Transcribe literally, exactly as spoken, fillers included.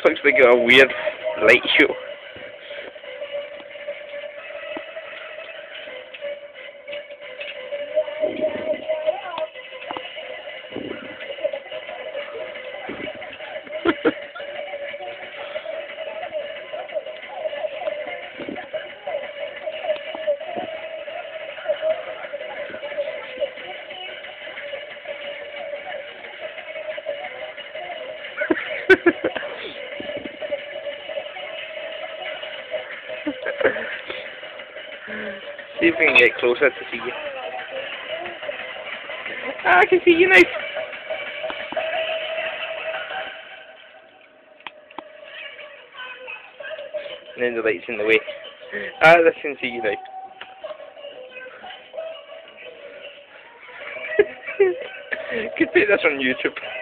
looks like a weird light show. See if we can get closer to see you. Ah, I can see you now. And then the light's in the way. Ah, I can see you now. Could put this on YouTube.